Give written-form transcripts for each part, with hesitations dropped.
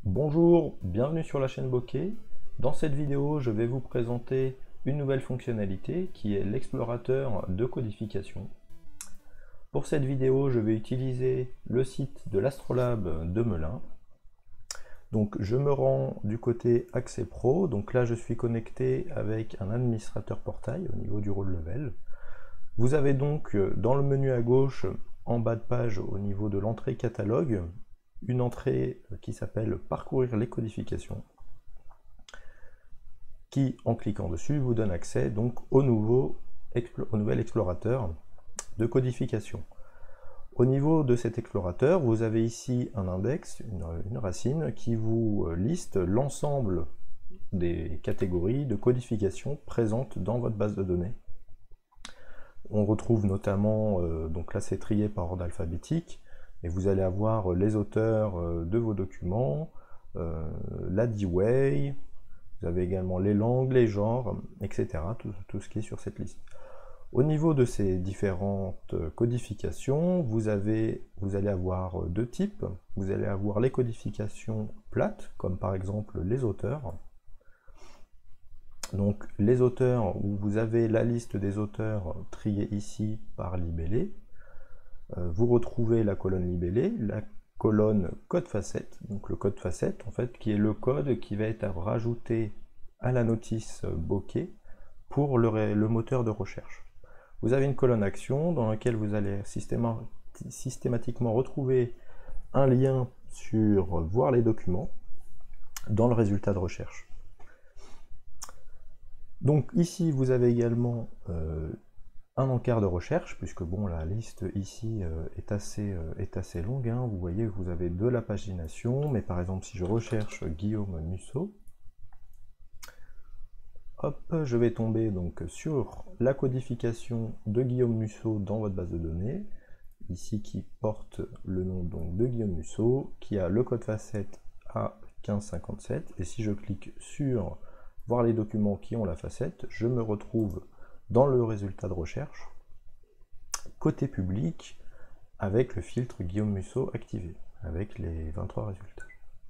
Bonjour, bienvenue sur la chaîne Bokeh. Dans cette vidéo, je vais vous présenter une nouvelle fonctionnalité qui est l'explorateur de codification. Pour cette vidéo, je vais utiliser le site de l'Astrolabe de Melun. Donc je me rends du côté Accès Pro, donc là je suis connecté avec un administrateur portail au niveau du rôle level. Vous avez donc dans le menu à gauche, en bas de page, au niveau de l'entrée catalogue, une entrée qui s'appelle Parcourir les codifications, qui, en cliquant dessus, vous donne accès donc au nouvel explorateur de codification. Au niveau de cet explorateur, vous avez ici un index, une racine, qui vous liste l'ensemble des catégories de codification présentes dans votre base de données. On retrouve notamment, donc là c'est trié par ordre alphabétique, et vous allez avoir les auteurs de vos documents, la D-Way, vous avez également les langues, les genres, etc. Tout ce qui est sur cette liste. Au niveau de ces différentes codifications, vous allez avoir deux types. Vous allez avoir les codifications plates, comme par exemple les auteurs. Donc les auteurs, où vous avez la liste des auteurs triée ici par libellé. Vous retrouvez la colonne libellée, la colonne code facette, donc le code facette en fait, qui est le code qui va être rajouté à la notice Bokeh pour le moteur de recherche. Vous avez une colonne action dans laquelle vous allez systématiquement retrouver un lien sur voir les documents dans le résultat de recherche. Donc ici vous avez également un encart de recherche, puisque bon, la liste ici est assez longue, hein. Vous voyez que vous avez de la pagination, mais par exemple si je recherche Guillaume Musso, hop, je vais tomber donc sur la codification de Guillaume Musso dans votre base de données, ici qui porte le nom donc de Guillaume Musso, qui a le code facette A1557, et si je clique sur voir les documents qui ont la facette, je me retrouve dans le résultat de recherche, côté public, avec le filtre Guillaume Musso activé, avec les 23 résultats.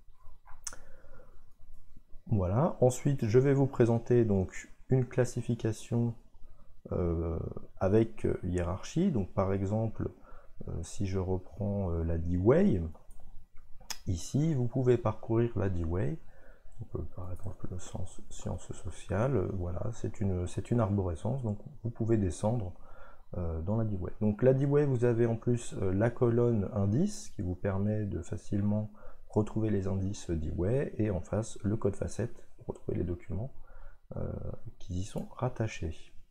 Voilà, ensuite je vais vous présenter donc une classification avec hiérarchie. Donc par exemple, si je reprends la D-Way, ici vous pouvez parcourir la D-Way. Par exemple le sens sciences sociales, voilà, c'est une arborescence, donc vous pouvez descendre dans la D-Way. Donc la D-Way, vous avez en plus la colonne indice qui vous permet de facilement retrouver les indices D-Way, et en face le code facette pour retrouver les documents qui y sont rattachés.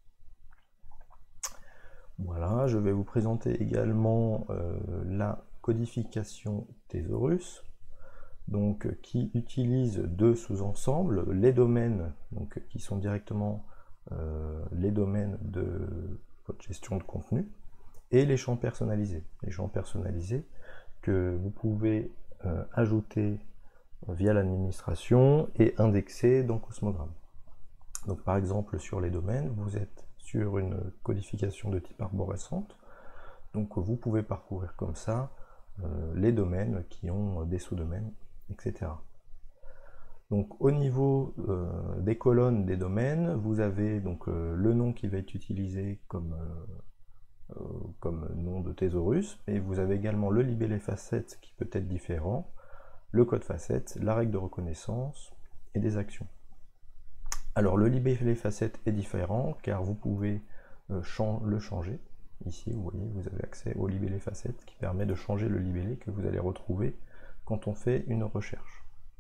Voilà, je vais vous présenter également la codification Thésaurus, donc qui utilise deux sous-ensembles, les domaines donc, qui sont directement les domaines de votre gestion de contenu, et les champs personnalisés. Les champs personnalisés que vous pouvez ajouter via l'administration et indexer dans Cosmogram. Donc par exemple sur les domaines, vous êtes sur une codification de type arborescente, donc vous pouvez parcourir comme ça les domaines qui ont des sous-domaines, etc. Donc au niveau des colonnes des domaines, vous avez donc le nom qui va être utilisé comme nom de Thésaurus, et vous avez également le libellé facette qui peut être différent, le code facette, la règle de reconnaissance et des actions. Alors le libellé facette est différent car vous pouvez le changer. Ici vous voyez, vous avez accès au libellé facette qui permet de changer le libellé que vous allez retrouver quand on fait une recherche.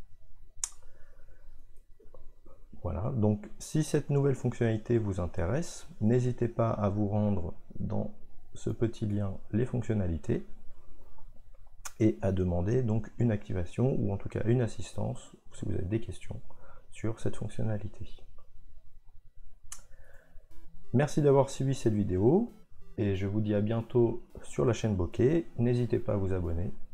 Voilà, donc si cette nouvelle fonctionnalité vous intéresse, n'hésitez pas à vous rendre dans ce petit lien les fonctionnalités et à demander donc une activation ou en tout cas une assistance si vous avez des questions sur cette fonctionnalité. Merci d'avoir suivi cette vidéo et je vous dis à bientôt sur la chaîne Bokeh. N'hésitez pas à vous abonner.